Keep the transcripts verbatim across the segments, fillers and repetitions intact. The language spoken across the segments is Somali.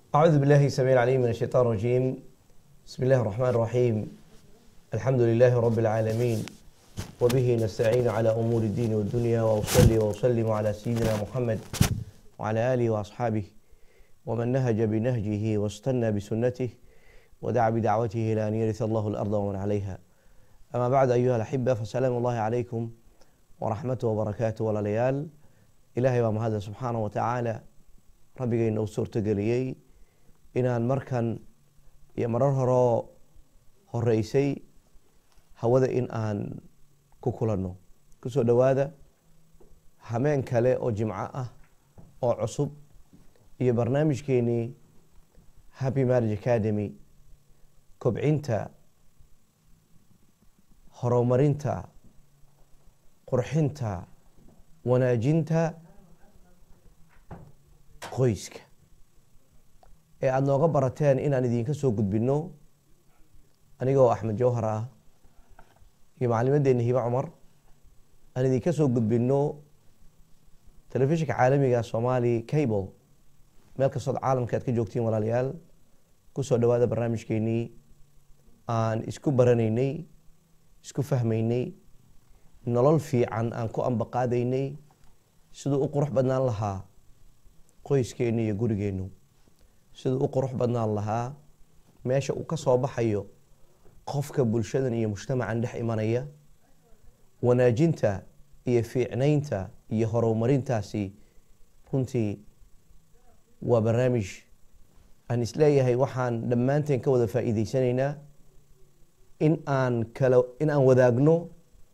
أعوذ بالله السميع العليم من الشيطان الرجيم. بسم الله الرحمن الرحيم. الحمد لله رب العالمين، وبه نستعين على أمور الدين والدنيا، وأصلي وأسلم على سيدنا محمد وعلى آله وأصحابه ومن نهج بنهجه واستنى بسنته ودعا بدعوته إلى أن يرث الله الأرض ومن عليها. أما بعد أيها الأحبة، فسلام الله عليكم ورحمته وبركاته. ولليال إلهي ومهذا سبحانه وتعالى ربي إنه سورة قليي inaan markan iyo marar hore horeysay hawada in aan ku kulanno kusoo dhawaada hameen kale oo jimco ah oo cusub iyo barnaamijkeeni Happy Marriage Academy, kobcinta, horumarinta, qurxinta, wanaajinta qoyska ee aad nooga barateen inaan idinka soo gudbino anigoo Axmed Jawhar ah iyo macallimadeena Hiba Cumar aan idinka soo gudbino telefishinka caalamiga Somali Cable meel kastoo caalamka aad ka joogtiin walaalayaal. ku soo dhawaada barnaamijkeeni aan isku baranaynay, isku fahmaynay, nolol fiican aan ku ambaqaadaynay sidoo u qurux badnaan lahaa qoyskeena iyo gurigeenu, sidoo u qurux badnaan lahaa meesha uu ka soo baxayo qofka bulshadan iyo mujtamacan dhex imanaya. wanaajinta iyo fiicnaynta iyo horumarintaasi runtii waa barnaamij aan isleeyahay waxaan dhammaanteen ka wada faa'iidaysanaynaa in aan kala in aan wadaagno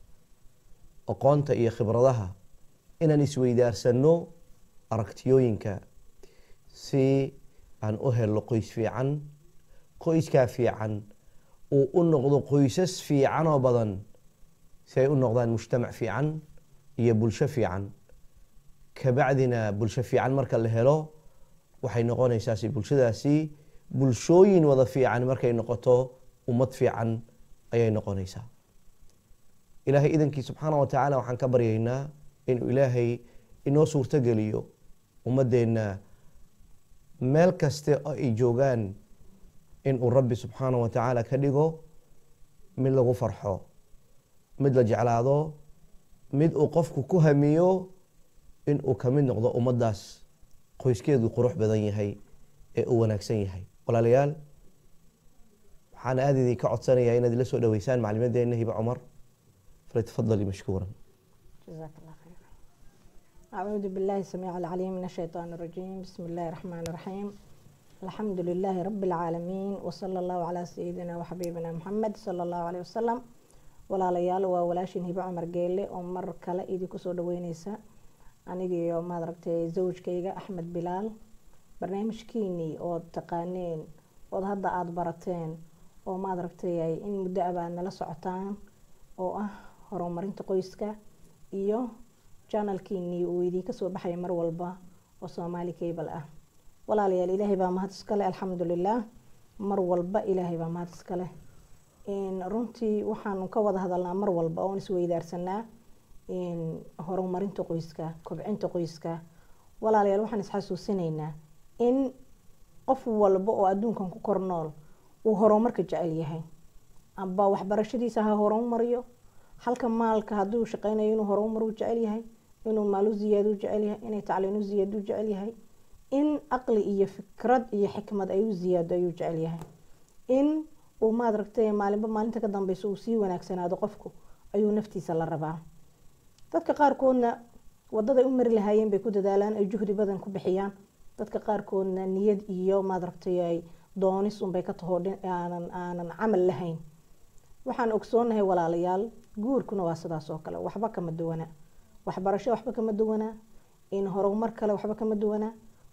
aqoonta iyo khibradaha, inaan isweydaarsano aragtiyooyinka si aan u helo qoys fiican. qoyskaa fiican uu u noqdo qoysas fiican oo badan si ay u noqdaan mujtamac fiican iyo bulsho fiican. kabacdina bulsho fiican marka la helo waxay noqonaysaa si bulshadaasi bulshooyin wada fiican markay noqoto ummad fiican ayay noqonaysaa. ilaahay idankii subxaanahu wa tacaala waxaan ka baryaynaa inuu ilaahay inoo suurto geliyo ummadeenna meel kaste oo ay joogaan inuu rabbi subxaanahu wa tacaala ka dhigo mid lagu farxo, mid la jeclaado, mid uu qofku ku hamiyo inuu ka mid noqdo ummaddaas qoyskeedu qurux badan yahay ee uu wanaagsan yahay. walaalayaal, waxaan aad idinka codsanayaa inaad ila soo dhaweysaan macallimadeena Hiba Cumar. فليتفضلي مشكورا. جزاك الله خير. أعوذ بالله السميع العليم من الشيطان الرجيم. بسم الله الرحمن الرحيم. الحمد لله رب العالمين، وصلى الله على سيدنا وحبيبنا محمد صلى الله عليه وسلم. ولا ليال وولاشين هبة عمر قيلي ومر كلا إيدي كسو دوينيسا أنيجي يوم ما دركتي زوج كيجا أحمد بلال. برنامج كيني أو تقانين أو هذا عاد برتين أو ما دركتي إن مدة أنا لسعتان أو أه horumarinta qoyska iyo channelkiini uu idin ka soo baxay mar walba oo Somali Cable ah. walaalayaal, ilaahay baa mahad iska leh, alxamdulillaah. mar walba ilaahay baa mahad iska leh. in runtii waxaan ka wada hadalnaa mar walba oo is weydaarsanaa in horumarinta qoyska, kobcinta qoyska. walaalayaal, waxaan is xasuusinaynaa in qof walba oo adduunkan ku kor nool uu horumarka jecel yahay, amba waxbarashadiisa ha horumariyo, halka maalka hadduu shaqeynayo inuu horumar u jecel yahay, inuu maal u ziyaado u jecel yahay, inay tacliin u ziyaado u jecel yahay, in aqli iyo fikrad iyo xikmad ay u ziyaado ayuu jecel yahay, in uu maad ragtay maalinba maalinta ka dambayso uu sii wanaagsanaado qofku ayuu naftiisa la rabaa. dadka qaarkoodna wadada ay u mari lahaayeen bay ku dadaalaan, ay juhdi badan ku bixiyaan. dadka qaarkoodna niyad iyo maad ragtay ay doonis un bay ka tahoodhin aanan aanan camal lahayn. waxaan ogsoonahay walaalayaal, guurkuna waa sidaas oo kale, waxba kama duwana. waxbarasho waxba kama duwana, in horumar kale waxba kama duwana.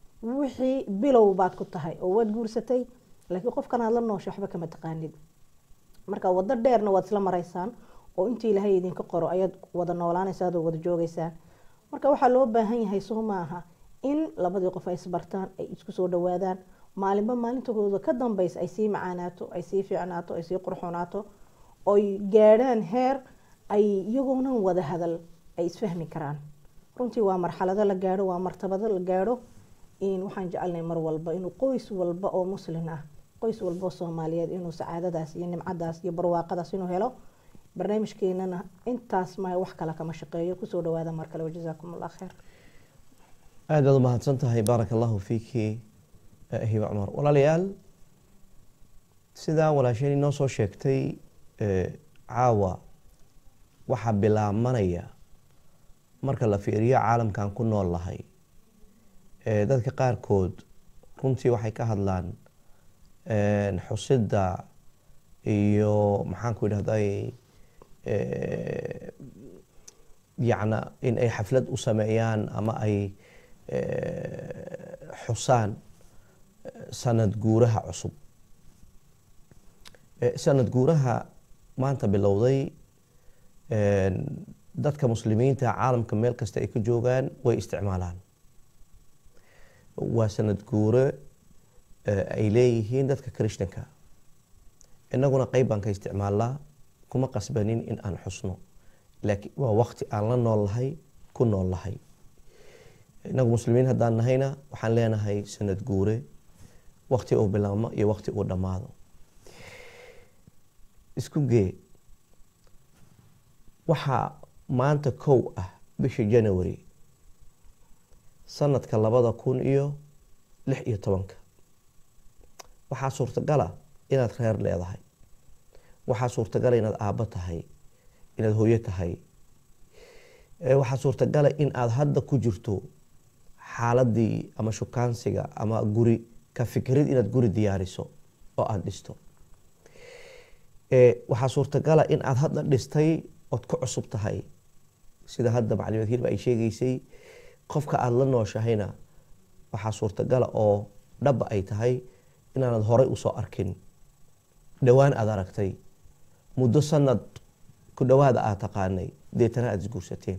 wixii bilow baad ku tahay oo waad guursatay, laakiin qofkan aad la noosho waxba kama taqaanid. marka wada dheerna waad isla maraysaan oo intii ilaahay idinka qoro ayaad wada noolaanaysaan oo wada joogaysaan. marka waxaa loo baahan yahay soo maaha in labadii qof ay isbartaan, ay isku soo dhawaadaan, maalinba maalintooda ka dambaysa ay sii macaanaato, ay sii fiicnaato, ay sii qurxoonaato, oy gaadhaan heer ay iyagoona wada hadal ay isfahmi karaan. runtii waa marxalado la gaadho, waa martabado la gaadho in waxaan jecelnahay mar walba inuu qoys walba oo muslim ah qoys walba oo Soomaaliyeed inuu sacaadadaas iyo nimcadaas iyo barwaaqadaas inuu helo barnaamijkeenana intaas ma wax kala kama shaqeeyo ku soo dhawaada mar kale wajazaakumullahu khair aad baad mahadsantahay barakallahu fiiki Hiba Cumar walaalayaal sida walaasheen inoo soo sheegtay caawa waxa bilaabanaya marka la fiiriyo caalamkan ku nool lahay ee dadka qaar kood runtii waxay ka hadlaan een xusida iyo maxaan ku yiraahday ee yaana in ay xaflad u sameeyaan ama ay xusaan sanad guuraha cusub sanad guuraha maanta bilowday een dadka muslimiinta caalamka meel kasta ay ka joogaan way isticmaalaan waa sanad guure ay leeyihiin dadka Christianka inaguna qayb baan ka isticmaalnaa kuma qasbanin in aan xusno laakiin waa waqti aan la noolahay ku noolahay inagu muslimiin haddaan nahayna waxaan leenahay sanad guure waqti uu bilaabmo iyo waqti uu dhamaado isku gee waxa maanta kow ah bisha January sanadka labada kun iyo lix iyo tobanka waxaa suurtagal ah inaad reer leedahay waxaa suurtagal inaad aabba tahay inaad hooyo tahay waxaa suurtagal in aad hadda ku jirto xaaladii ama shukaansiga ama guri ka fikrid inaad guri diyaariso oo aad dhisto ee waxaa suurtagal in aad hadda dhistay oo ku cusub tahay sida hadda macluumaad hilba ay sheegaysay qofka aad la nooshahayna waxaa suurtagal oo dhab ay tahay inaanad horay u soo arkin dhawaan aad aragtay muddo sanad ku dhawaada aad taqaanay deetana aad isguursateen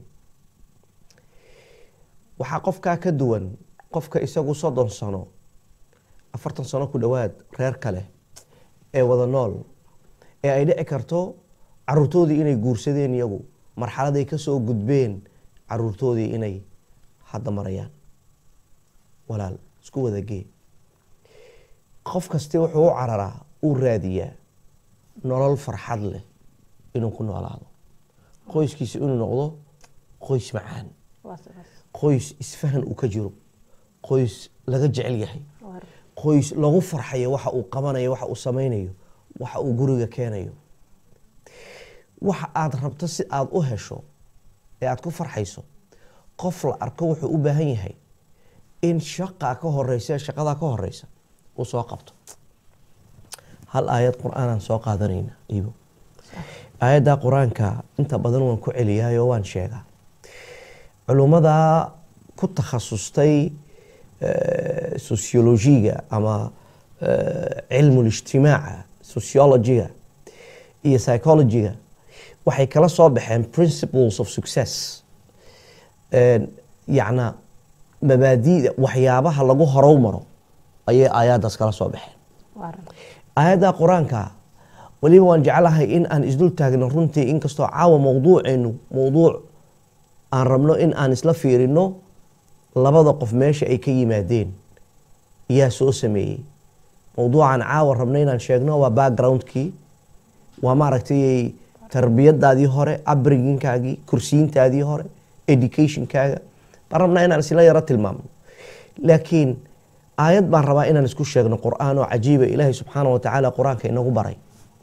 waxaa qofka ka duwan qofka isagu soddon sano afartan sano ku dhawaad reer kale ee wada nool ee ay dhici karto caruurtoodii inay guursadeen iyagu marxalad ay ka soo gudbeen caruurtoodii inay hadda marayaan walaal isku wada gee qof kasta wuxuu u cararaa uu raadiyaa nolol farxad leh inuu ku noolaado qoyskiisa inuu noqdo qoys macaan qoys isfahan uu ka jiro qoys laga jecel yahay qoys lagu farxayo waxa uu qabanayo waxa uu sameynayo waxa uu guriga keenayo waxa aad rabto si aad u hesho ee aad ku farxayso qof la arko wuxuu u baahan yahay in shaqa ka horeysa shaqada ka horeysa uu soo qabto hal aayad quraan aan soo qaadanayna iibo aayada quraanka inta badan waan ku celiyaayo waan sheegaa culumada ku takhasustay sociologiga ama cilmu ijtimaaca sociologiga iyo psychologiga waxay kala soo baxeen principles of success yacna mabaadi'da waxyaabaha lagu horow maro ayay aayadaas kala soo baxeen aayadda quraanka waliba waan jeclahay in aan isdul taagno runtii inkastoo caawa mawduuceenu mawduuc aan rabno in aan isla fiirino labada qof meesha ay ka yimaadeen yaa soo sameeyey mawduucan caawa rabno inaan sheegno waa backgroundkii waa maaragtay tarbiyadaadii hore upbringingkaagii kursiintaadii hore educationkaaga baan rabnaa inaan isla yaro tilmaamno laakiin aayad baan rabaa inaan isku sheegno qur'aan oo cajiiba ilaahay subxaana wa tacaala qur-aanka inagu baray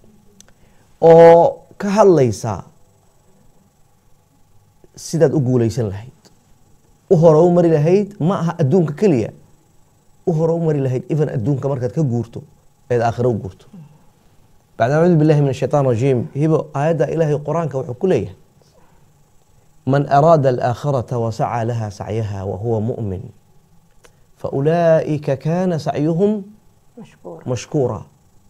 oo ka hadlaysa sidaad u guulaysan lahayd u hore u mari lahayd ma aha adduunka keliya u hore u mari lahayd even adduunka markaad ka guurto eed aakhiro u guurto بعد أعوذ بالله من الشيطان الرجيم هبو آيات إلهي القرآن وحكوليه من أراد الآخرة وسعى لها سعيها وهو مؤمن فأولئك كان سعيهم مشكورا مشكورا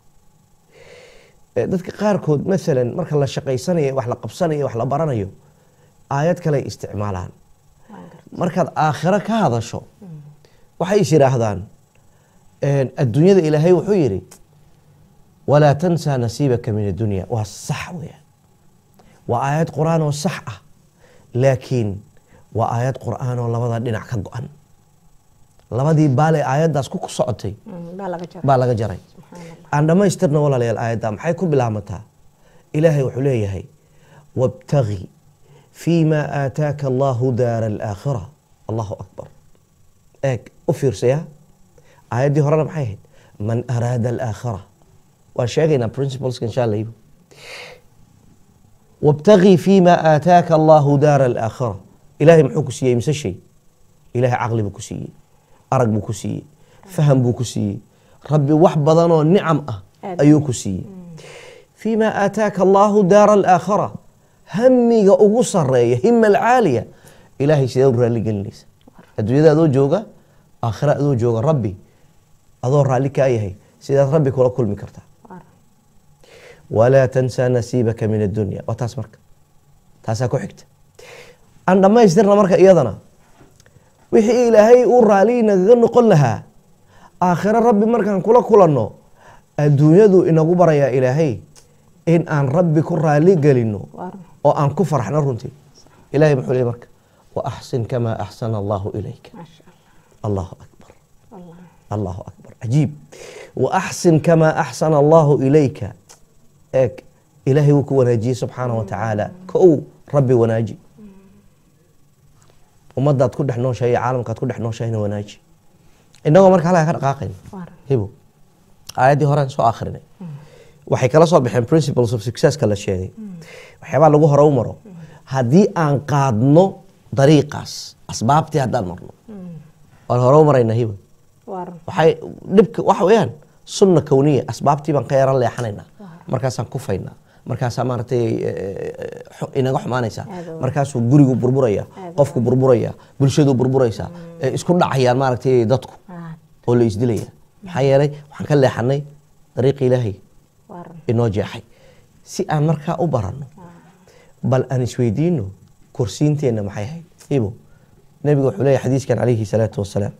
dadka qaarkood مثلا marka la shaqaysanayo wax la qabsanayo wax la baranayo aayad kale isticmaalaan markaad aakhira ka hadasho waxay yiraahdaan adduunyada ilaahay wuxuu yiri ولا تنسى نصيبك من الدنيا والصح ويا وآيات قرآن والصح لكن وآيات قرآن والله وضع دينع كقوان labadii baale aayaddaas ku socotay baa laga jaray baa laga jaray aan dhammaystirna walaalayaal aayadda maxay ku bilaamataa ilaahay wuxuu leeyahay wabtagi fiima aataaka allahu daara alaakhira allahu akbar eeg u fiirsaya aayaddii horena maxay ahayd man araada alaakhira waan sheegaynaa principleska insha allah wabtagi fiima aataaka allahu daara alaakhira ilaahay muxuu ku siiyey mise shay ilaahay caqli buu ku siiyey arag buu ku siiyey faham buu ku siiyey rabbi wax badanoo nicam ah ayuu ku siiyey fiima aataaka allahu daara alaakhira hamiga ugu sareeya hima alcaaliya ilaahay sidee u raalli gelinaysa adduunyada adoo jooga aakhira adoo jooga rabbi adoo raalli kaa yahay sidaad rabbi kula kulmi kartaa walaa tansaa nasiibaka min addunya waa taas marka taasaa ku xigta aan dhammaystirna marka iyadana wixii ilaahay uu raali nagaga noqon lahaa aakhiro rabbi markaan kula kulanno adduunyadu inagu barayaa ilaahay in aan rabbi ku raali gelino oo aan ku farxno runtii ilaahay muxuu leeyahay marka wa axsin kamaa axsana allahu ilayka allahu akbar allahu akbar cajiib wa axsin kamaa axsana allahu ilayka eeg ilaahay wuu ku wanaajiyey subxaanahu wa tacaala kow rabbi wanaaji ummadaad ku dhex nooshahay iyo caalamkaad ku dhex nooshahayna wanaaji innagoo marka halkaa ka dhaqaaqayna hibo aayaddii horeen soo akhrinay waxay kala soo baxeen principles of successka la sheegay waxyaabaa lagu hore u maro haddii aan qaadno dariiqaas asbaabtii haddaan marno waan hore u maraynaa hibo waxay dhibka waxa weeyaan sunna kowniya asbaabtii baan ka yaran leexanaynaa markaasaan kufaynaa markaasaa maaragtay inaga xumaanaysaa markaasuu gurigu burburaya qofku burburaya bulshadu burburaysa isku dhacayaan maaragtay dadku oo la isdilaya maxaa yeelay waxaan ka leexanay dariiqi ilaahay inoo jeexay si aan markaa u baranno bal aan isweydiino kursiinteenna maxay ahayd ibo nebiga wuxuu leeyahay xadiiskan calayhi salaatu wasalaam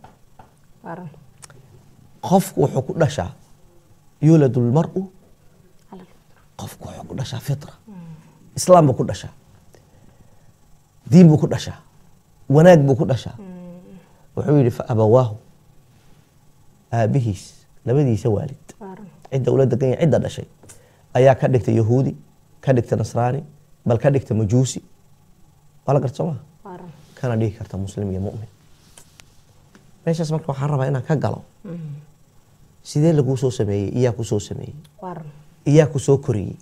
qofku wuxuu ku dhashaa yuuladu lmar'u qofku wuxuu ku dhashaa fitra islaam buu ku dhashaa diin buu ku dhashaa wanaag buu ku dhashaa wuxuu yidhi fa abawaahu aabihiis labadiisa waalid cidda ula degan yahay cidda dhashay ayaa ka dhigta yahuudi ka dhigta nasraani bal ka dhigta majuusi waa la garta soo maha kana dhigi karta muslim iyo mu'min meeshaas marka waxaan rabaa inaan ka galo sidee laguu soo sameeyey iyaa ku soo sameeyey iyaa ku soo koriyey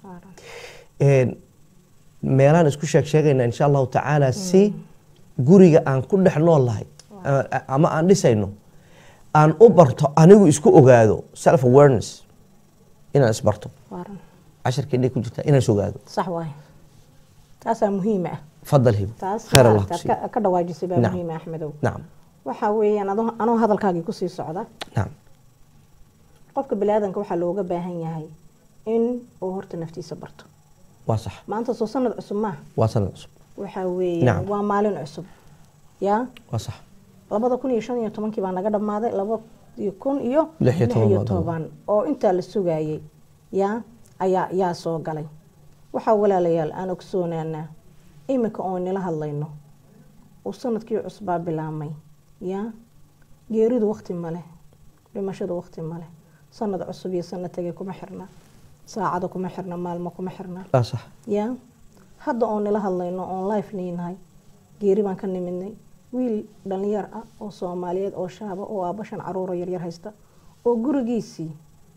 meelaan isku sheeg sheegayna insha allahu tacaala si guriga aan ku dhex nool lahay ama aan dhisayno aan u barto anigu isku ogaado self awareness inaan isbarto casharkeennay ku jirtaa inaan is ogaado sax waay taasaa muhiim ah fadal hibo taas khayr allah ku siiyo ka dhawaajisay baa muhiim ah axmedow nacam waxaa weeyaan adoo anoo hadalkaagii kusii socda nacam qofka biniaadanka waxaa looga baahan yahay in uu horta naftiisa barto waa sax maanta soo sanad cusub maaha waa sanad cusub waxaa weeyaan waa maalin cusub yaa waa sax labada kun iyo shan iyo tobankii baa naga dhammaaday laba kun iyo lix iyo toban oo intaa la sugayay yaa ayaa yaa soo galay waxaa walaalayaal aan ogsoonaanaa imika oo nila hadlayno uu sanadkii cusbaa bilaamay yaa geeridu waqti male dhimashadu waqti male sanad cusub iyo sanad tagay kuma xirna saacada kuma xirna maalmo kuma xirna waa sax yaa hadda oo nila hadlayno oon life niinahay geeri baan ka nimidnay wiil dhalinyar ah oo soomaaliyeed oo shaaba oo aabashan caruuro yaryar haysta oo gurigiisii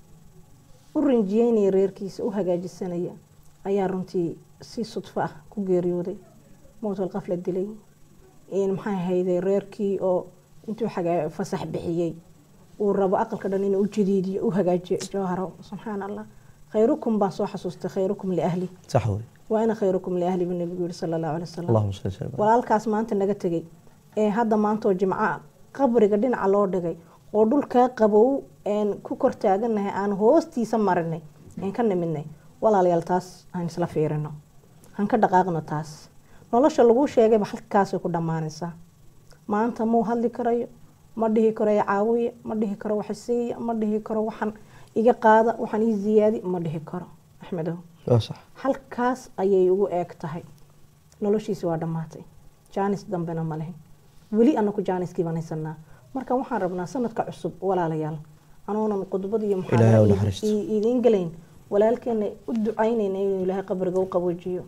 u rinjiyeynaya reerkiisa u hagaajisanaya ayaa runtii si sudfo ah ku geeriyooday mowtal qafla dilay maxay hayday reerkii oo intuu fasax bixiyey uu rabo aqalka dhan inuu u jadiidiyo u hagaajiyo jawharo subxaan allah khayrukum baan soo xasuustay khayrukum liahli sax wey waa ina khayrukum liahli buu nabigu yiri sala allahu alay wasalam allahumma salli ala walaalkaas maanta naga tegay ee hadda maantoo jimca qabriga dhinaca loo dhigay oo dhulkaa qabow een ku kor taaganahay aan hoostiisa marinay een ka nimidnay walaalayaal taas aan isla fiirino han ka dhaqaaqno taas nolosha lagu sheegayba halkaasay ku dhammaanaysaa maanta muu hadli karayo ma dhihi karo caawiye ma dhihi karo wax siiya ma dhihi karo waxan iga qaada waxan ii ziyaadi ma dhihi karo axmedow sax halkaas ayay ugu eeg tahay noloshiisi waa dhammaatay jaanis dambena ma lehin weli anaku jaaniskii baan haysanaa marka waxaan rabnaa sanadka cusub walaalayaal anoonan qodobada iyo Ilaahay u muxaadara naxariisto. idiin galayn walaalkeena u ducaynayna inuu ilaahay qabriga u qaboojiyo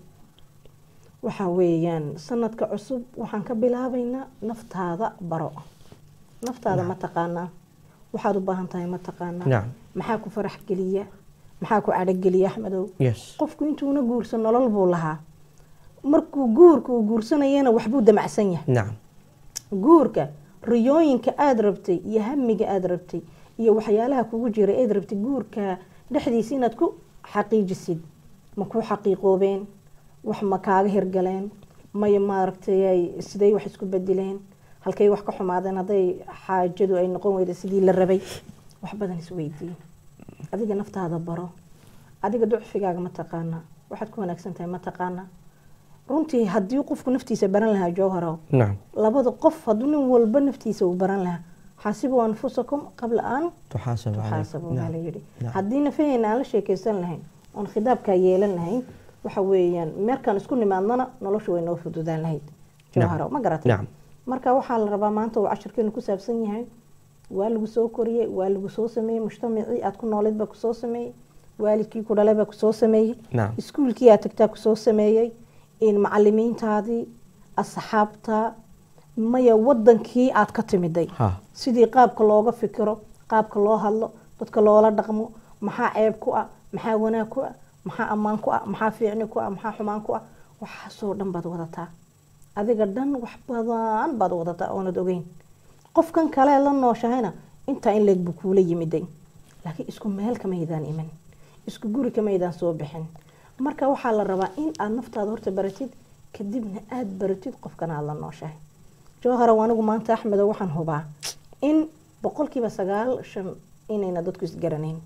waxa weeyaan sanadka cusub waxaan ka bilaabaynaa naftaada baro naftaada ma taqaanaa waxaad u baahan tahay ma taqaanaa nacam maxaa ku farax geliya maxaa ku cadho geliya axmedow yes qofku intuuna guursan nolol buu lahaa markuu guurka uu guursanayana waxbuu damacsan yahay nacam guurka riyooyinka aada rabtay iyo hamiga aada rabtay iyo waxyaalaha kugu jira aad rabtay guurka dhexdiisa inaad ku xaqiijisid ma ku xaqiiqoobeen wax ma kaaga hirgaleen maya maaragtay siday wax isku bedeleen halkay wax ka xumaadeen hadday xaajadu ay noqon weyda sidii la rabay wax badan isweydii adiga naftaada baro adiga ducfigaaga ma taqaanaa waxaad ku wanaagsan tahay ma taqaanaa runtii haddii qofku naftiisa baran lahaa jawharo nacam labada qof hadduu nin walba naftiisa uu baran lahaa xaasibu anfusakum qabla an tuxaasabu tuxaasabu baa la calaykum yidhi Nacam. haddii nafaheenna aan la sheekaysan lahayn oon khidaabkaa yeelan lahayn waxa weeyaan meerkaan isku nimaadnana nolosha way noo fududaan lahayd jawharo ma garatay nacam marka waxaa la rabaa maanta uu cashirkeenu ku saabsan yahay waa lagu soo koriyey waa lagu soo sameeyey mujtamacii aad ku nooleed baa kusoo sameeyey waalidkii ku dhalay baa kusoo sameeyey nacam iskuulkii aad tagtaa kusoo sameeyey in macalimiintaadii asxaabta maya wadankii aad ka timiday ha sidii qaabka looga fikiro qaabka loo hadlo dadka loola dhaqmo maxaa ceeb ku ah maxaa wanaag ku ah maxaa ammaan ku ah maxaa fiicni ku ah maxaa xumaan ku ah waxaasoo dhan baad wadataa adiga dhan wax badan baad wadataa oonad ogeyn qofkan kale la nooshahayna intaa in leeg buu kuula yimiday laakiin isku meel kamaydaan iman isku guri kamaydaan soo bixin marka waxaa la rabaa in aad naftaada horta baratid kadibna aad baratid qofkan aad la nooshahay jawhara anigu maanta axmedo waxaan hubaa in boqolkiiba sagaal shan inayna dadku isgaranayn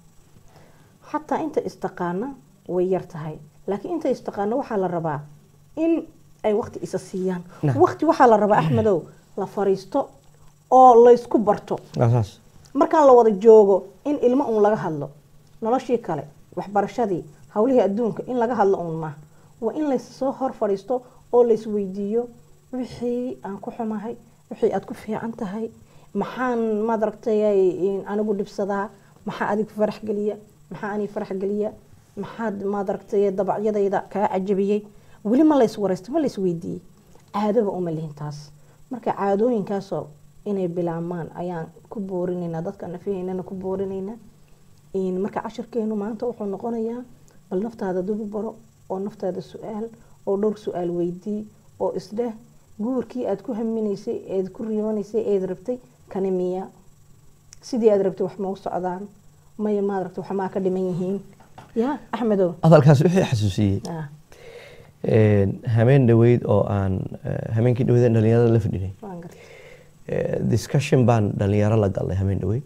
xataa inta istaqaana way yar tahay laakiin inta istaqaana waxaa la rabaa in ay waqti isa siiyaan Naam. waqti waxaa la rabaa axmedow la fariisto oo laysku barto asaas markaan la wada joogo in ilmo uun laga hadlo noloshii kale waxbarashadii hawlihii adduunka in laga hadlo uun ma waa in laysoo hor fadhiisto oo laysweydiiyo wixii aan ku xumahay wixii aad ku fiican tahay maxaan maad aragtay anigu dhibsadaa maxaa adigu farax geliya maxaa ani farax geliya maxaad maad aragtay dabacyadayda kaa cajabiyey weli ma lays waraysto ma lays weydiiyey caadaba uma lihin taas marka caadooyinkaasoo inay bilaabmaan ayaan ku boorinaynaa dadka nafiheynana ku boorinaynaa marka cashirkeenu maanta wuxuu noqonayaa bal naftaada dubu baro oo naftaada su-aal oo dhowr su-aal weydii oo isdheh guurkii aad ku haminaysay eed ku riyoonaysay eed rabtay kani miya sidii aad rabtay wax mau socdaan maya maad rabtay wax maa ka dhiman yihiin ya axmedow hadalkaas wixii xasuusiyey ah, hameen dhaweyd oo aan hameenkii dhaweyd dhalinyarada la fadhinay waan gartay discussion baan dhalinyaro la galnay hameen dhaweyd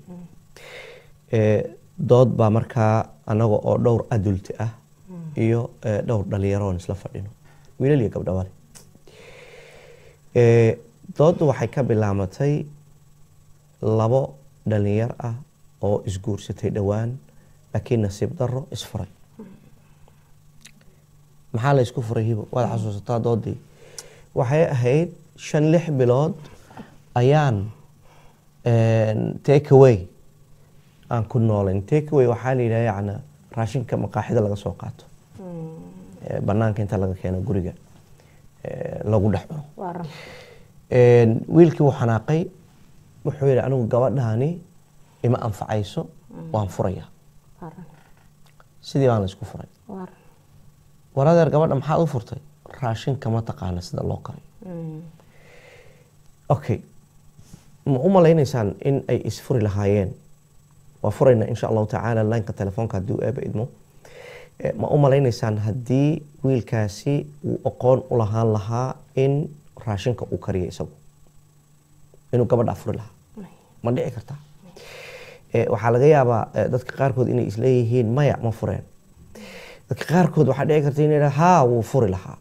dood baa markaa anaga oo dhowr adulti ah iyo dhowr dhalinyaro oon isla fadhino wiilal iyo gabdhabale dooddu waxay ka bilaamatay labo dhalinyar ah oo isguursatay dhowaan laakiin nasiib daro isfuray maxaa la isku furay hibo waad xasuusataa doodii waxay ahayd shan lix bilood ayaan take away aan ku noolayn take away waxaa la yidhaha yacna raashinka maqaaxida laga soo qaato banaanka inta laga keeno guriga lagu dhex cuno waa ran wiilkii wuu xanaaqay wuxuu yidhi anigu gabadhaani ima anfacayso waan furaya waa ran sidii baan la isku furay waa ran waradeer gabadha maxaad u furtay raashinka ma taqaana sida loo karay okay ma u malaynaysaan in ay isfuri lahaayeen waa furayna insha allahu tacaala lineka telefoonka haddii u eeba idmo ma u malaynaysaan haddii wiilkaasi uu aqoon u lahaan lahaa in raashinka uu kariyo isagu inuu gabadha furi lahaa ma dhici kartaa waxaa laga yaabaa dadka qaarkood inay isleeyihiin maya ma fureen dadka qaarkood waxaa dhici karta inay ha wuu furi lahaa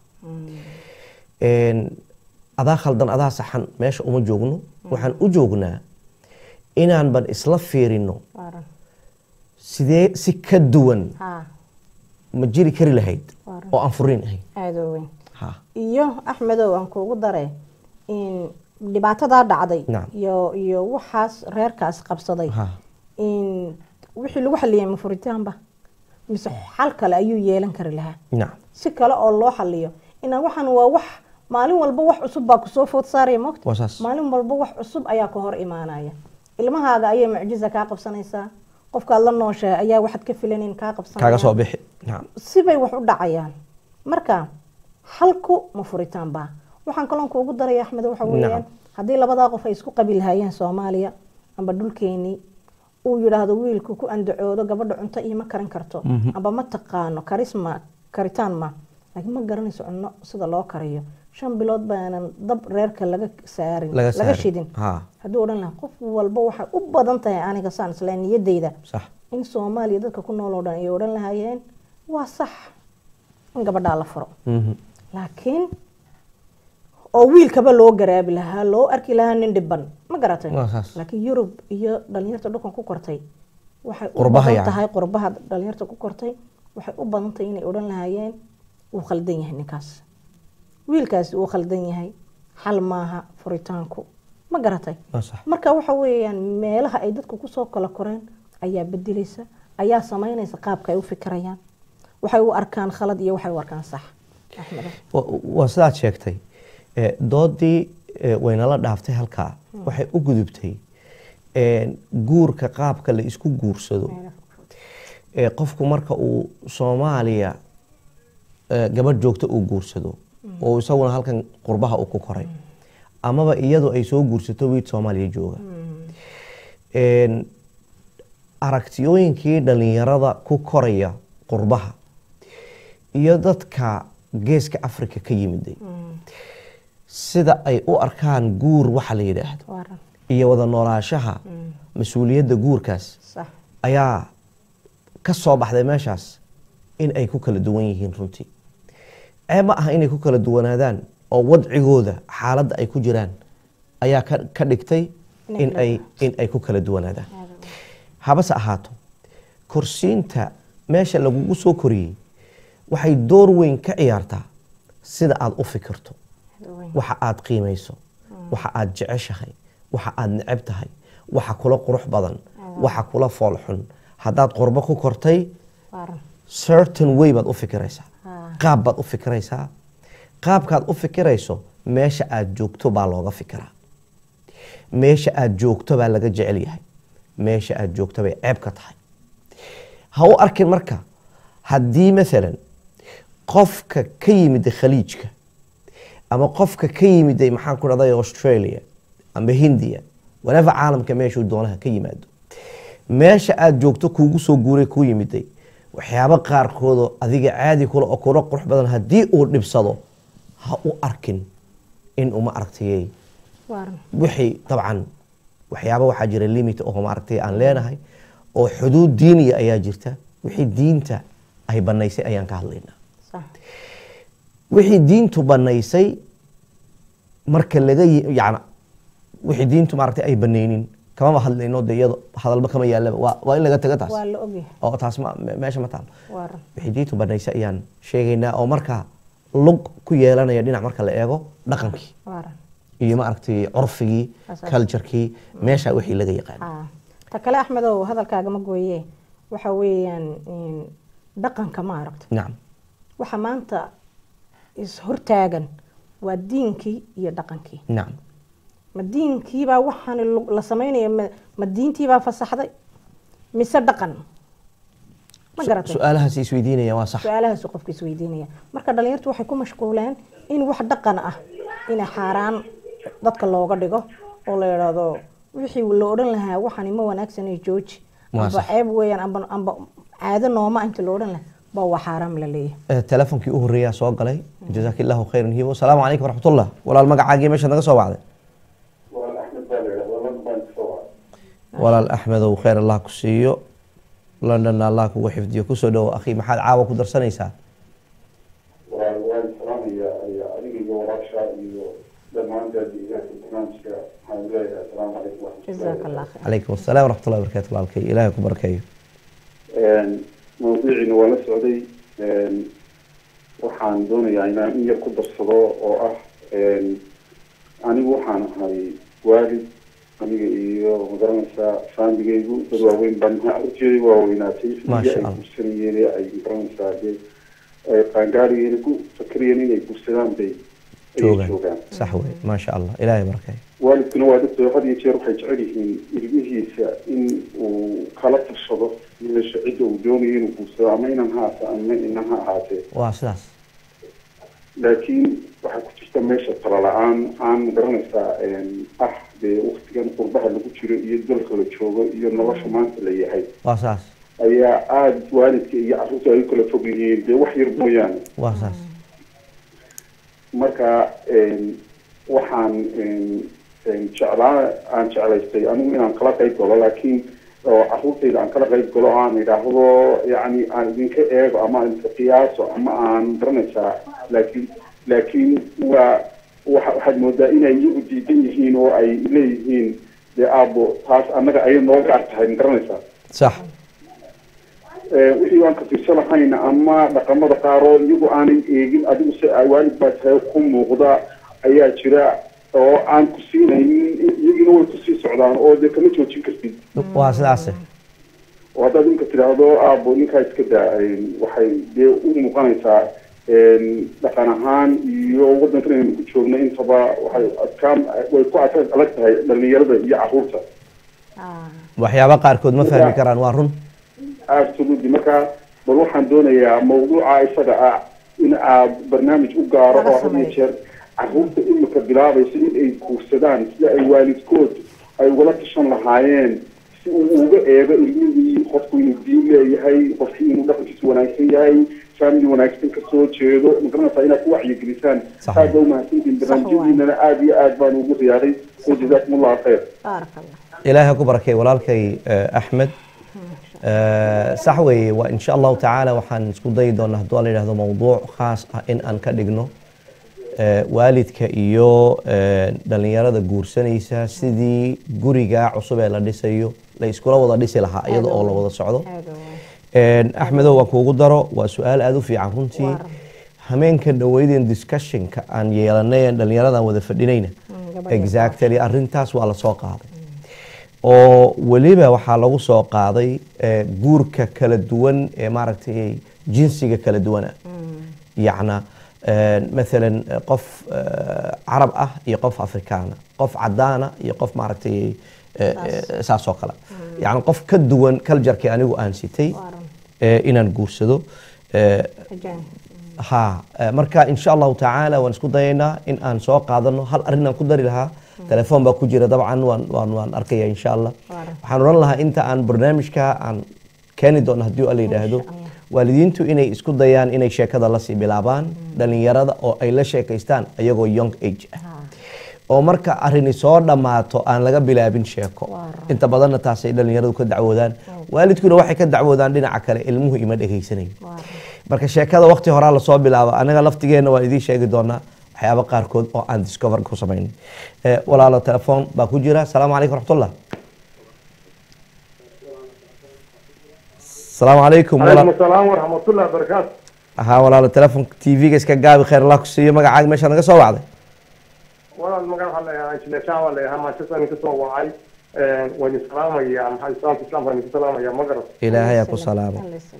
adaa khaldan adaa saxan meesha uma joogno waxaan u joognaa inaan ban isla fiirino waa ran sidee si ka duwan ha ma jiri kari lahayd waa ran oo aan furin ahayn aada u weyn ha iyo axmedow aan kuugu dare in dhibaatada dhacday Naam. iyo iyo waxaas reerkaas qabsaday ha in wixii lagu xaliyay ma furitaanba mise xal kale ayuu yeelan kari lahaa nacam si kale oo loo xaliyo ina waxan waa wax maalin walba wax cusub baa kusoo food saaraya moogta waa saas maalin walba wax cusub ayaa ka hor imaanaya ilmahaaga ayay mucjiza kaa qabsanaysaa qofkaad la nooshahay ayaa waxaad ka filanin kaa qabsanaya kaaga soo bixi nacam sibay wax u dhacayaan marka halku ma furitaan baa waxaan kaloon kuugu daraya axmed waxa weeyaan Nacam. haddii labadaa qof ay isku qabi lahaayeen soomaaliya amba dhulkeenii uu yidhaahdo wiilku ku andacoodo gabadha cunto iima karin karto amba ma taqaano karisma karitaan ma laakiin ma garanayso cunno sida loo kariyo shan bilood baanan dab reerka laga saarin laga laga saarin. shidin ha hadduu odhan lahaa qof walba waxay u badan tahay aniga saan isla niyadeyda sax in soomaaliya dadka ku nool oo dhan ay odhan lahaayeen waa sax in gabadhaa la furo mhm laakiin oo wiilkaba loo garaabi lahaa loo arki lahaa nin dhiban ma garatay waa saas laakiin yurub iyo dhalinyarta dhulkan ku kortay waxay u Qurbaha badan yani. tahay qurbaha dhalinyarta ku kortay waxay u badan tahay inay odhan lahaayeen wuu khaldan yahay ninkaas wiilkaasi wuu khaldan yahay xal maaha furitaanku ma garatay waa sax marka waxa weeyaan meelaha ay dadku kusoo kala koreen ayaa bedelaysa ayaa samaynaysa qaabka ay u fikirayaan waxay u arkaan khalad iyo waxay u arkaan sax axmed Wa- waa sidaad sheegtay Eh, doodii eh, waynala dhaaftay halkaa waxay u gudubtay eh, guurka qaabka la isku guursado eh, qofku marka uu soomaaliya eh, gabadh joogto uu guursado oo isaguna halkan qurbaha uu ku koray amaba iyadu ay soo guursato wiil soomaaliya jooga En, aragtiyooyinkii dhalinyarada ku koraya qurbaha iyo dadka geeska afrika ka yimiday sida ay u arkaan guur waxa la yidhaahdo waran iyo wada noolaashaha mas-uuliyadda guurkaas sax ayaa ka soo baxday meeshaas in ay ku kala duwan yihiin runtii ceeb ma aha inay ku kala duwanaadaan oo wadcigooda xaaladda ay ku jiraan ayaa ka, ka dhigtay Inay in kala ay in ay ku kala duwanaadaan habase ahaato korsiinta meesha lagugu soo koriyey waxay door weyn ka ciyaartaa sida aada u fikirto waxa aada qiimayso waxa aada jeceshahay waxa aada neceb tahay waxa kula qurux badan waxa kula fool xun haddaad qurbo ku kortay waran certain way baad u fikiraysaa Ah. qaab baad u fikiraysaa qaabkaad u fikirayso meesha aada joogto baa looga fikiraa meesha aada joogto baa laga jecel yahay meesha aada joogto bay ceeb ka tahay ha u arkin marka haddii maalan qofka ka yimida khaliijka ama qofka ka yimiday maxaan ku dhahday australia ama hindiya whatever caalamka meeshuu doonaha ka yimaado meesha aada joogto kuugu soo guuray kuu yimiday waxyaabo qaarkoodoo adiga caadi kula oo kula qurux badan haddii uu dhibsado ha u arkin in uma aragtiyey waran wixii dabcan waxyaaba waxaa jira limit oo maaragtay aan leenahay oo xuduud diiniya ayaa jirta wixii diinta ay banaysay ayaan ka hadlaynaa sax wixii diintu banaysay marka laga yi- yacni wixii diintu maaragtay ay banaynin kamaba hadlayno de iyado hadalba kama yaalaba waa, waa in laga taga taas waa la ogyahay oo taas ma, me- meesha ma taalo waran wixii diintu banaysay ayaan sheegaynaa oo markaa lug ku yeelanaya dhinac marka la eego dhaqankii waran iyo maaragtay curfigii Asaas. culturekii meesha wixii laga yaqaan ah ta kale axmedow hadalkaaga ma gooye waxa weeyaan in dhaqanka ma aragta nacam waxa maanta is hortaagan waa diinkii iyo dhaqankii nacam ma diinkiibaa waxaan lu- la samaynayo ma- ma diintiibaa fasaxday mise dhaqan ma garatay su-aalahaas isweydiinaya waa sax su-aalahaas qofka isweydiinaya marka dhalinyartu waxay ku mashquuleen in wax dhaqan ah inay xaaraan dadka looga dhigo oo la yidhaahdo wixii la odhan lahaa waxani ma wanaagsanay jooji Waa amba sax. ceeb weeyaan amba amba caado nooma inta la odhan lahaa baa waa xaaraam la leeyahay Eh, telefonkii u horeeyaa soo galay jazaak illahu khayran hibo asalaamu calaykum waraxmatullah walaal magacaagii meeshaad naga soo wacday walaal axmed baa la yidhahdaa london baan kasoo wacay walaal axmedow khayr allah ku siiyo londonna allah kugu xifdiyo kusoo dhowo akhi maxaad caawa ku darsanaysaa walaal waan salaamayaa ayaa adiga iyo walaasha iyo dhammaan daadiyaasha barnaamijka waxaan leeyahay asalaamu calaykum jazaaka allah khayr calaykum asalaam waraxmatullahi wabarakatu walaalkay ilaahay ku barakeeyo mawduuciina waa la socday waxaan doonayaa inaan in yar ku darsado oo ah anigu waxaan ahay waalid aniga iyo magaranaysaa faamigaygu dad waaweyn baan ujeeday waaweynaatay Masha ay Allah. gursanayeen ay magaranaysaa dee ay qaangaarigeen ku fakerayeen inay gursadaan bay ayay joogaan joogaan sax wey maasha allah ilaahay barakay waalidkuna waa dadka had iyo jeer waxay jecel yihiin ilmihiisa in uu kala tashado meesha cidda uu doonayo inuu guursado ama inan ha ahaate ama inan ha ahaatee waa sidaas laakiin waxaa ku jirta meesha tala la-aan aan magaranaysaa ah dee waktigan qurbaha lagu jiro iyo dalka la joogo iyo nolosha maanta la yahay waa saas ayaa aada waalidka iyo carruurta ay u kala fog yihiin dee wax yar mooyaane waa saas marka waxaan jeclaa aan jeclaystay anigu inaan kala qayb galo laakiin oo carruurtayda aan kala qayb galo aan idhaahdo yani aan idinka eego ama aan idinka qiyaaso ama aan garanaysaa laakiin laakiin waa wa waxaad moodaa inay iyagu diidan yihiin oo ay leeyihiin dee aabo taas annaga ayay noo gaar tahay ma garanaysaa sax wixii aan ka tirsan lahayn ama dhaqamada qaar oo iyagu aanay eegin adigu se waalid baa tahay ku muuqda ayaa jira oo aan ku siinaynin iyagina way kusii socdaan oo dee kama joojin kartid waa sidaase oo haddaad ninka tidhaahdo aabo ninkaa iska daa waxay dee u muuqanaysaa dhaqan ahaan iyo waddankan aynu ku joogno intaba waxay adkaan way ku ad adag tahay dhalinyarada iyo carruurta waxyaaba qaarkood ma fahmi karaan waa run absolutely marka bal waxaan doonayaa mawduuca isaga ah in aad barnaamij u gaaro oo had iyo jeer carruurta imika bilaabaysa in ay guursadaan sida ay waalidkood ay ugala tashan lahaayeen si uu uga eego ilmihii qofku inuu diin leeyahay qofkii inuu dhaqankiisu wanaagsan yahay faamili wanaagsan kasoo jeedo magaranaysaa inaad ku wacyigelisaan aad baa umahadsantiin barnaamijyadiinana aada iyo aad baan ugu riyaaday oo jazaakum allahu khayr ilaahay ku barakay walaalkay axmed sax weeye waa insha allahu tacaala waxaan isku dayi doonaa hadduu la yidhahdo mawduuc khaas ah in aan ka dhigno waalidka iyo dhalinyarada guursanaysa sidii guriga cusub ee la dhisayo la iskula wada dhisi lahaa iyada oo la wada socdo axmedow waan kuugu daro waa su-aal aada u fiican runtii hameenka dhaweydeen discussionka aan yeelanay dhalinyaradan wada fadhinayna exactly arintaas waa lasoo qaaday oo weliba waxaa lagu soo qaaday guurka kala duwan ee maaragtay jinsiga kala duwana yacna مثلا qof carab ah iyo qof afrikaana qof cadaana iyo qof maaragtay saas oo kale yani qof ka duwan culture-kii anigu aan sitay inaan guursado ha marka insha allahu tacaala waan isku dayaynaa in aan soo qaadano hal arrin aan ku dari lahaa telefoon baa ku jira dabcan waan waan waan arkaya insha allah waxaan oran lahaa inta aan barnaamijka aan keeni doono haddii alla yidhaahdo waalidiintu inay isku dayaan inay sheekada lasii bilaabaan dhalinyarada oo ay la sheekaystaan ayagoo young age ah oo marka arrini soo dhammaato aan laga bilaabin sheeko inta badanna taasay dhalinyaradu ka dacwoodaan waalidkuna waxay ka dacwoodaan dhinaca kale ilmuhu ima dhegaysanayo marka sheekada waqti horaa lasoo bilaabo anaga laftigeenna waan idiin sheegi doonaa waxyaaba qaarkood oo aan discover ku samaynay walaalo telefoon baa ku jira asalaamu calaykum raxmatullah السلام عليكم وعليكم السلام ورحمة الله وبركاته. ها ولا التلفون تي في كيس كجابي خير الله كسيه مقع عاد مش أنا قصوا بعض. ولا المقع هلا يعني شنو شاو ولا هم شو أنا كسوا وعي وين السلام يا محل السلام السلام وين السلام يا مقرب. إلهي يا سلام.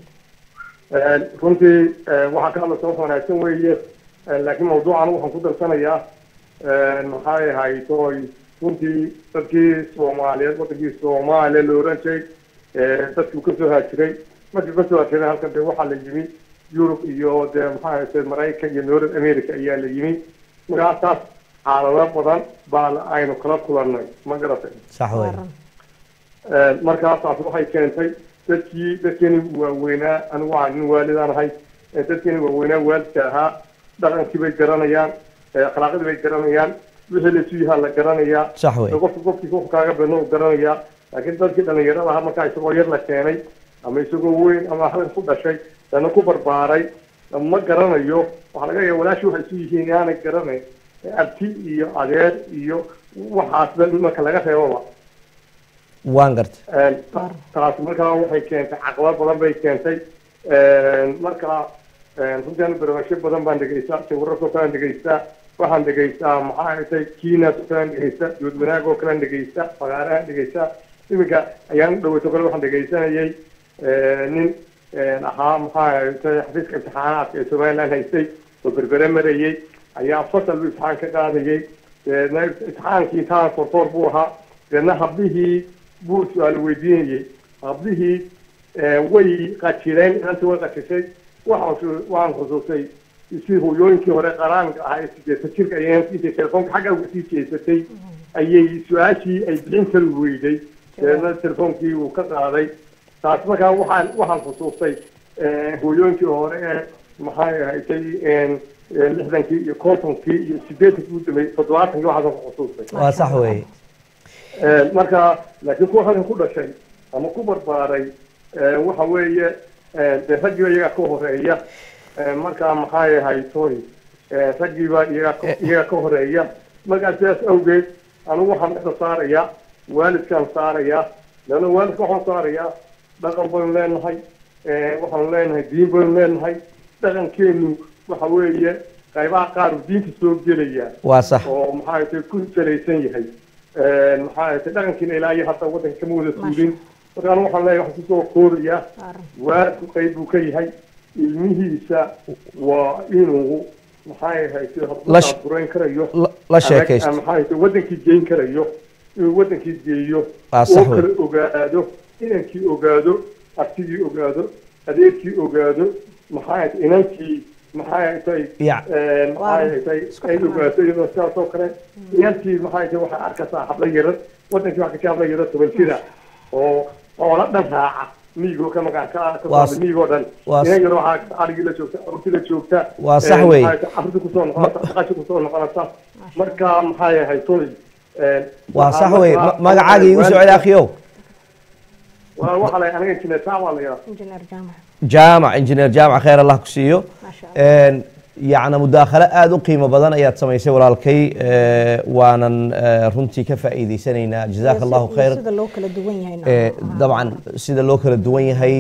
كنت واحد كان سوف أنا أسوي لكن موضوع أنا وحنقول السنة يا هاي هاي توي كنت تبكي سومالي وتبكي سومالي لورنشي dadku ka soo haajiray markii ka soo haajiray halkan dee waxaa la yimi Europe iyo dee maxaa ahayd Maraykan iyo North America ayaa la yimi markaas xaalado badan baa aynu kala kulannay ma garatay sax weey markaas waxay keentay dadkii dadkeeni waaweynaa anigu aan waalidaan ahay dadkeeni waaweynaa waalidka ahaa dhaqankii bay garanayaan akhlaaqdii bay garanayaan wixii la suuyaha la garanayaa sax weey qofka qofkii qof kaaga beno garanayaa laakiin dadkii dhalinyarada ah markaa isagoo yar la keenay ama isagoo weyn ama halkan ku dhashay dana ku barbaaray ma garanayo waxaa laga yaaba walaashii waxay isu yihiin inaanay garanayn abti iyo adeer iyo waxaas marka laga reeboba waan garta taas markaa waxay keentay caqabad badan bay keentay markaa runtii barnaamijyo badan baan dhegaystaa sawirro kale baan dhegaystaa waxaan dhegaystaa maxaa ahayd kiinaas oo kalean dhegaysta dood wanaag oo kalean dhegaysta fagaarahan dhegaysta iminka ayaan dhaweyto kale waxaan dhegaysanayay nin ahaa maxaa ahayd xafiiska imtixaanaadka ee somaliland haystay oo berbere marayay ayaa fasal buu imtixaan ka qaadayay deedna imtixaankii intaan forfoor buu ahaa deedna hablihii buu su-aal weydiinayay hablihii way qajireen inantii way qajishay waxaan xusuustay si hooyooyinkii hore qaraanka ahaa ee sideetan jirka ayay intay telefoonka xagga uga sii jeesatay ayay su-aashii ay bixin kari weyday deedna telefoonkii uu ka qaaday taas markaa waxaan waxaan xusuustay hooyooyinkii hore ee maxay ahaydtay lixdankii iyo kontonkii iyo sideetankii u dambeeyey toddobaatankii waxaasan ku xusuustay waa sax weeye marka laakiin kuwa halkan ku dhashay ama ku barbaaray waxa weeye dee raggiiba iyagaa ka horeeya markaa maxay ahaytoy raggiiba iyagaa iyagaa ka horeeya markaa sidaas awgeed anigu waxaan dhexda saarayaa waalidkaan saarayaa leanna waalidka waxaan saarayaa dhaqan baynu leenahay waxaanu leenahay diin baynu leenahay dhaqankeenu waxa weeye qaybaha qaar diinta soo gelaya waa sax oo maxaa ahaytay ku salaysan yahay maxaa ahaytay dhaqankiina ilaa iyo hadda waddanka kama wada suulin marka anigu waxaan leeyahay waxaan kusoo koobayaa waalidku qayb buu ka yahay ilmihiisa waa inuu maxay ahaytay hadda burayn karayo la sheekaysto maxaa ahaytay wadankii geyn karayo inuu wadankii geeyo oo kala ogaado inankii ogaado artigii ogaado adeerkii ogaado maxay ahaytay inankii maxay ahaytay maxay ahaytay ay ogaato iyadoo sidaas oo kale inankii maxay ahaytay waxaa arkaysaa habla yaran wadankii waxaa kasii habla yaran toban jira oo oola dhan raaca miigoo ka maqan ka ka miigoo dhan inan yaro waxaa arigii la joogta urti la joogta waa sax wey carruurta kusoo noqonaysa dhaqasha kusoo noqonaysa marka maxay ahayd toy waa sax wey magacaaga igu soo celi akhiyow waa waxa la aniga injineer jaamac la yidhaha injineer jaamac jaamac injineer jaamac khayr allah ku siiyo yacni mudaakhalo aada u qiimo badan ayaad samaysay walaalkay waanan runtii ka faa'iideysanaynaa jazaaka allahu khayr sida loo kala duwan yahay dabcan sida loo kala duwan yahay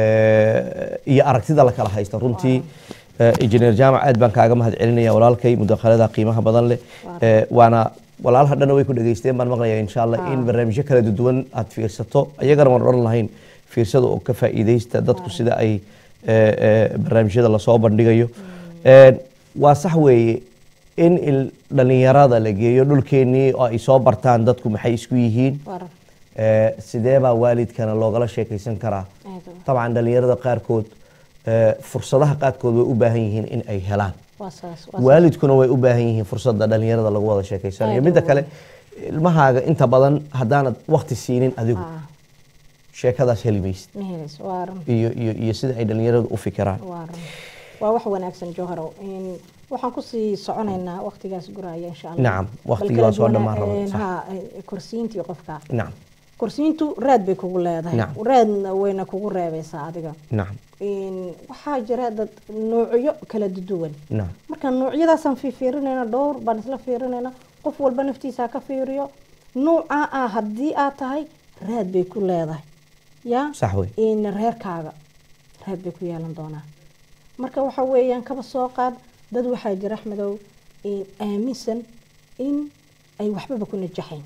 iyo aragtida la kala haysta runtii injineer jaamac aad baan kaaga mahad celinaya walaalkay mudaakalada qiimaha badan leh waana walaalaha dhanna way ku dhageysteen baan maqlayaa insha allah in barnaamijyo kala duwan aad fiirsato ayagana waan odhan lahayn fiirsada oo ka faa'iideysta dadku sida ay barnaamijyada lasoo bandhigayo waa sax weeye in dhalinyarada la geeyo dhulkeenii oo ay soo bartaan dadku maxay isku yihiin sidee baa waalidkana loogala sheekaysan karaa dabcan dhalinyarada qaarkood fursadaha qaarkood way u baahan yihiin in ay helaan waalidkuna way u baahan yihiin fursadda dhalinyarada lagu wada sheekaysanayo midda kale ilmahaaga inta badan haddaanad wakti siinin adigu sheekadaas heli maysid iyo iyo iyo sida ay dhalinyaradu u fikiraan waa wax wanaagsan jawharow waxaan kusii soconaynaa waqtigaas guraya insha allah nacam waqtigii waa soo dhammaan rabaa kursiintii qofka nacam kursiintu raad bay kugu leedahay raadna wayna kugu reebaysaa adiga nacam waxaa jira dad noocyo kala duwan marka noocyadaasaan fiirinayna dhowr baan isla fiirinayna qof walba naftiisa ka fiiriyo nooca ah haddii aad tahay raad bay ku leedahay ya sax wey in reerkaaga raad bay ku yeelan doonaa marka waxa weeyaan kaba soo qaad dad waxaa jira axmedow aaminsan in ay waxbaba ku najaxayn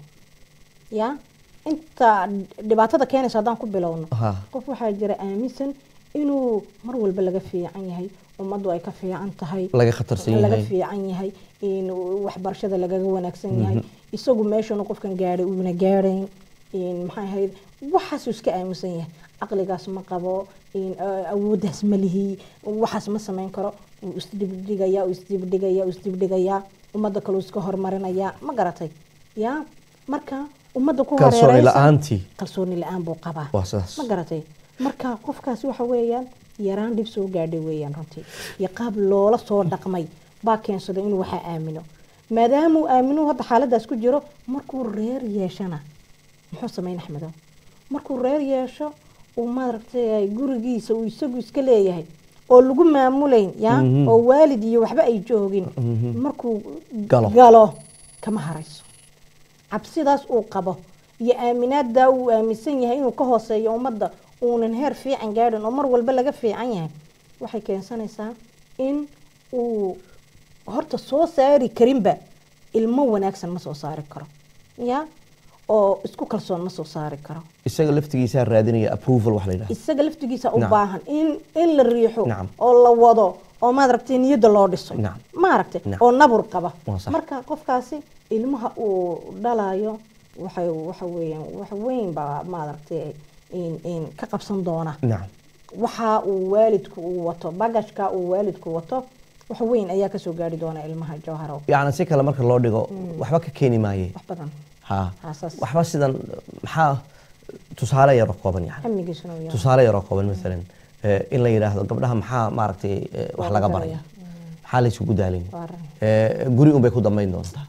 ya inta dhibaatada keenaysa haddaan ku bilowno qof waxaa jira aaminsan inuu mar walba laga fiican yahay ummaddu ay ka fiican tahay laga khatarsan yahay laga fiican yahay in waxbarashada lagaga wanaagsan yahay isagu meeshana qofkan gaadhay uuna gaadhayn in maxay ahayd waxaasuu iska aaminsan yahay caqligaas ma qabo in awooddaas ma lihi waxaas ma samayn karo uu isdibdhigayaa uu isdibdhigayaa uu isdibdhigayaa ummadda kaluu iska hormarinayaa ma garatay ya marka ummadda ku kalsooni la-aantii kalsooni la-aan buu qabaa waa saas ma garatay marka qofkaasi waxa weeyaan yaraan dhib soo gaadhay weeyaan runtii iyo qaab loola soo dhaqmay baa keensaday inuu waxaa aamino maadaamuu aaminu hadda xaaladaas ku jiro markuu reer yeeshana muxuu samayn axmedow markuu reer yeesho uu maaragtay gurigiisa uu isagu iska leeyahay oo lagu maamulayn ya oo waalid iyo waxba ay joogin markuu galo kama harayso cabsidaas uu qabo iyo aaminaadda uu aaminsan yahay inuu ka hooseeyo ummadda uunan heer fiican gaadhin oo mar walba laga fiican yahay waxay keensanaysaa in uu horta soo saari karinba ilmo wanaagsan ma soo saari karo ya oo isku kalsoon ma soo saari karo isaga laftigiisa raadinaya approval wax la yiraahdo isaga laftigiisa u baahan in in la riixo oo la wado oo ma aragtay niyada loo dhiso ma aragtay oo nabur qaba marka qofkaasi ilmaha uu dhalayo waxay waxa weeyaan wax weyn ba ma aragtay in in ka qabsan doona waxa uu waalidku uu wato bagashka uu waalidku wato wax weyn ayaa ka soo gaari doona ilmaha Jawharo yaani si kale marka loo dhigo waxba ka keeni maaye wax badan ha waxba sidan maxaa tusaale yar kooban yahay tusaale yar kooban midalan in la yiraahdo gabdhaha maxaa maaragtay wax laga baraya maxaa la isugu daalin ee guri un bay ku damayn doontaa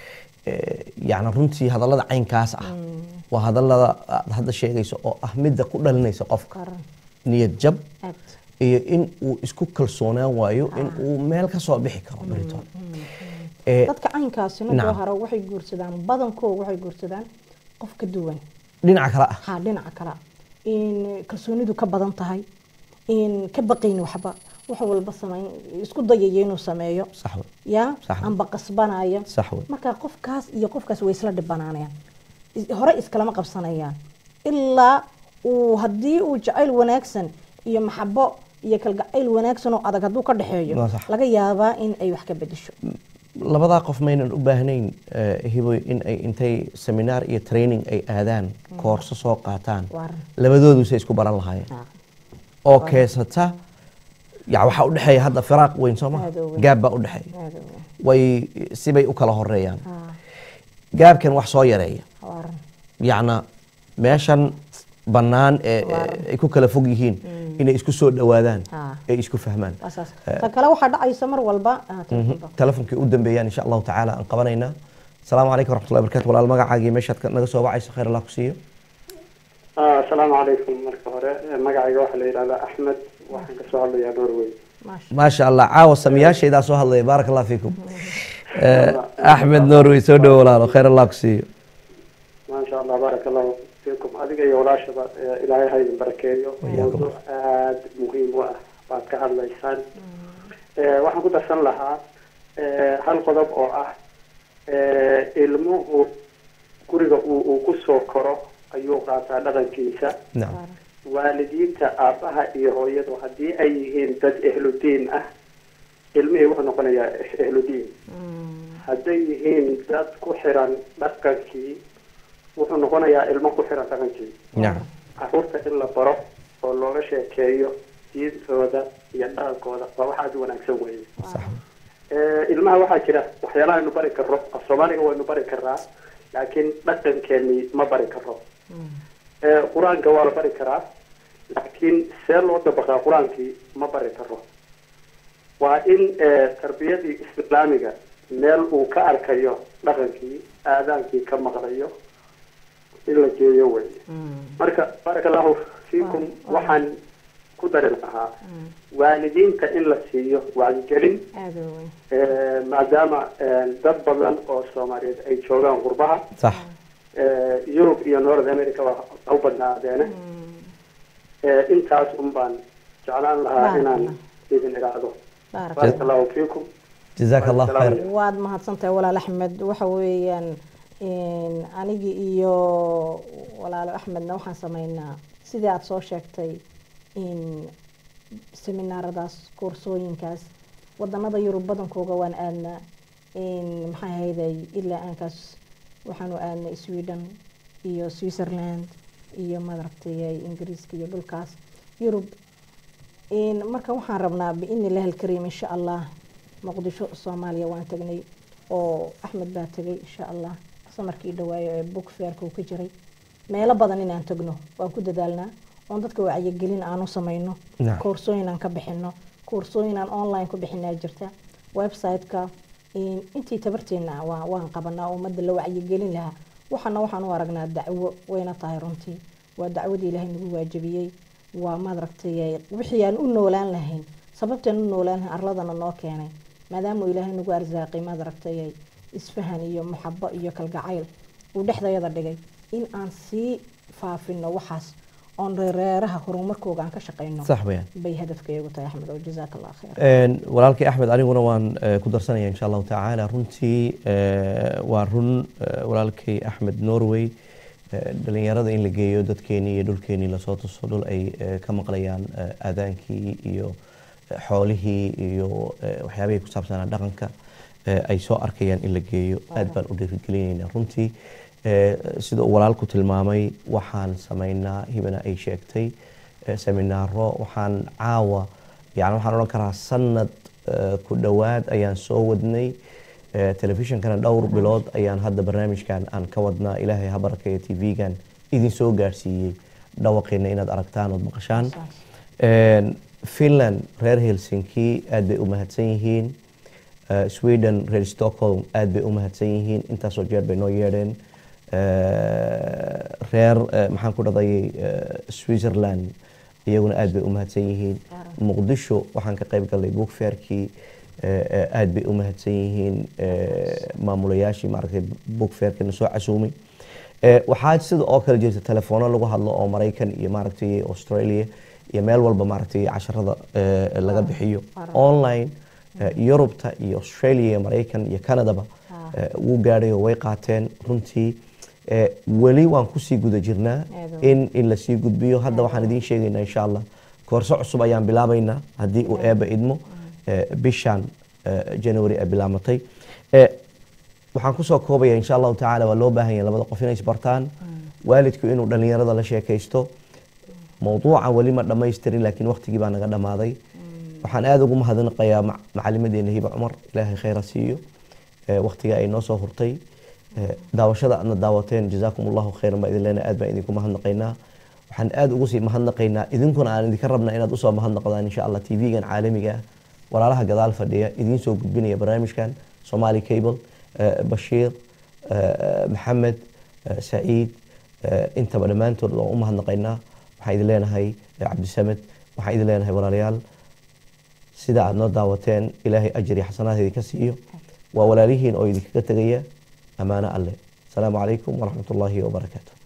yaani runtii hadallada caynkaas ah waa hadallada hadda sheegayso oo ah midda ku dhalinaysa qofka niyad jab iyo in uu isku kalsoonaan waayo in uu meel ka soo bixi karo barito ee dadka caynkaasina Jawharo waxay guursadaan badankooda waxay guursadaan qof ka duwan dhinaca kala ah ha dhinaca kala in kalsoonidu ka badan tahay in ka baqayn waxba wax walba sameyn isku dayay inuu sameeyo sax ya amba qasbanaya marka qofkaas iyo qofkaas way isla dhibanaanayaan hore iskalama qabsanayaan ilaa uu hadii uu jacayl wanaagsan iyo maxabo iyo kalgacayl wanaagsan oo adag haduu ka dhaxeeyo laga yaabaa in ay wax ka bedesho labada qof maynan u baahnayn hibo in ay intay seminar iyo training ay aadaan koorso soo qaataan labadoodu say isku baran lahaayeen oo keesata yaa waxa u dhaxeeya hadda firaaq weyn Soomaa gaab baa u dhaxeeya way sibay u kala horeeyaan gaabkan wax soo yareeya yaana meeshan banaan ee ay ku kala fog yihiin inay isku soo dhawaadaan ay isku fahmaan ta kala waxa dhacaysa mar walba telefonkii u dambeeyaan insha Allah taala aan qabanayna assalamu alaykum warahmatullahi wabarakatuh walaal magacaaga meeshaad naga soo wacayso khayr Allah ku siiyo ah assalamu alaykum marka hore magacayga waxa la yiraahdaa Ahmed waxaan ka soo hadlayaa Norway ma sha Allah caawa samiyaashayda soo hadlay barakallahu fiikum Ahmed Norway soo dhaw walaal khayr Allah ku siiyo ma sha Allah barakallahu fiikum adiga iyo walaashaba ilaahay haydi barakeeyo mawduuc aad muhiim u ah baad ka hadlaysaan ee waxaan ku darsan lahaa ee hal qodob oo ah ee ilmuhu guriga uu ku soo koro ayuu qaataa dhaqankiisa waalidiinta aabaha iyo hooyadu hadii ay yihiin dad ehludiin ah ilmihii wuxuu noqonayaa ehludiin hadday yihiin dad ku xiran dhaqankii wuxuu noqonayaa ilmo ku xiran dhaqankii carruurta in la baro oo looga sheekeeyo diintooda iyo dhaqankooda waa wax aad u wanaagsan weeye ilmaha waxaa jira waxyaalaha aynu bari karro af soomaaliga waynu bari karaa laakiin dhaqankeennii ma bari karro qur-aanka waa la bari karaa laakiin see loo dabaqaa qur-aankii ma bari karro waa in tarbiyadii islaamiga meel uu ka arkayo dhaqankii aadaankii ka maqlayo in la geeyo wey marka barakallahu fiikum waxaan ku dari lahaa waalidiinta in la siiyo wacyigelin maadaama dad badan oo Soomaaliyeed ay joogaan qurbaha sax Europe iyo North America waa u badnaadeena intaas un baan jeclaan lahaa inaan idin iraado barakallahu fiikum jazakallahu khayr waad mahadsantahay walaal Ahmed waxa weeyaan in anigi iyo walaal Ahmedna waxaan sameeynaa sidii aad soo sheegtay in seminaaradaas koorsooyinkaas wadamada Yurub badankooda waan aadnaa in maxay hayday ilaa aankaas waxaanu aadnay Sweden iyo Switzerland iyo madartay Ingiriiska iyo dhulkaas Yurub in marka waxaan rabnaa in Ilaahay al-Kariim insha Allah Muqdisho Soomaaliya waan tagnay oo Ahmed baa tagay insha Allah samarkii dhawaayo ee book fairka uu ka jiray meelo badan inaan tagno waan ku dadaalnaa oo dadka wacyigelin aanu sameeyno koorsooyin aan ka bixino koorsooyin aan online ku bixinaa jirta website-ka in intii tabarteena waa waan qabanaa oo umada la wacyigelin lahaa waxana waxaan u aragnaa dacwo wayna tahay runtii waa dacwadii Ilaahay nagu waajibiyay waa madragtay wixii aan u noolaan lahayn sababtan u noolaan arladana noo keenay maadaama Ilaahay nagu arsaaqay madragtay isfahan iyo muhabbo iyo kalgacayl uu dhexdayada dhigay in aan si faafino waxaas oon reeraha horumarkooga aan ka shaqeyno sax bayaan bay hadafkaygu tahay Axmed oo jazaaka allah khayr een walaalkay Axmed aniguna waan ku darsanaya insha Allah taala runtii waa run walaalkay Axmed Norway dhalinyarada in la geeyo dadkeeni iyo dhulkeeni la soo tuso dhul ay ka maqlayaan aadaankii iyo xoolihii iyo waxyaabaha ku saabsan dhaqanka ay soo arkayaan in la geeyo aad baan u dhiirigelinayna runtii sida uu walaalku tilmaamay waxaan sameynaa hibana ay sheegtay seminaaro waxaan caawa yani waxaan oran karaa sanad ku dhawaad ayaan soo wadnay telefishinkana dhowr bilood ayaan hadda barnaamijkan aan ka wadnaa ilaahay ha barakeeyo T V-gan idin soo gaarsiiyey dhawaqeena inaad aragtaan oo maqashaan Finland reer Helsinki aad bay u mahadsan yihiin Sweden reer Stockholm aad bay u mahadsan yihiin intaasoo jeer bay noo yeedheen reer maxaan ku dhadayay Switzerland iyaguna aad bay u mahadsan yihiin Muqdisho waxaan ka qayb galay book fairkii aad bay u mahadsan yihiin maamulayaashii maaragtay book fairkana soo casuumay waxaa sida oo kale jirta telefoona lagu hadlo oo Mareykan iyo maaragtay Australia iyo meel walba maaragtay casharada laga bixiyo online Yurubta iyo Australia iyo Mareykan iyo Canada-ba wuu gaadhay oo way qaateen runtii weli waan ku sii guda jirnaa in in la sii gudbiyo hadda waxaan idin sheegaynaa insha Allah koorso cusub ayaan bilaabaynaa haddii uu eeba idmo bishan January ay bilaamatay waxaan ku soo koobaya insha Allah taala waa loo baahan yahay labada qof inay isbartaan waalidku inuu dhalinyarada la sheekaysto mowduuca wali ma dhammaystirin laakiin waqtigii baa naga dhamaaday waxaan aad ugu mahadnaqayaa macallimadeena Hiba Cumar ilaahay khayra siiyo waqtiga ay noo soo hurtay daawashada aadna daawateen jazaakumullahu khayran baa idin leenahay aad baan idinku mahadnaqaynaa waxaan aad ugu sii mahadnaqaynaa idinkuna aan idinka rabnaa inaad usoo mahadnaqdaan insha Allah T V-gan caalamiga walaalaha gadaal fadhiya idin soo gudbinaya barnaamijkan Somali Cable Bashiir Maxamed Saciid intaba dhammaantood oo u mahadnaqaynaa waxaan idin leenahay Cabdisamed waxaan idin leenahay walaalayaal sida aad noo daawateen ilaahay ajri iyo xasanaad idinka siiyo waa walaalihiin oo idinkaga tagaya amaana alle السلام عليكم ورحمة الله وبركاته.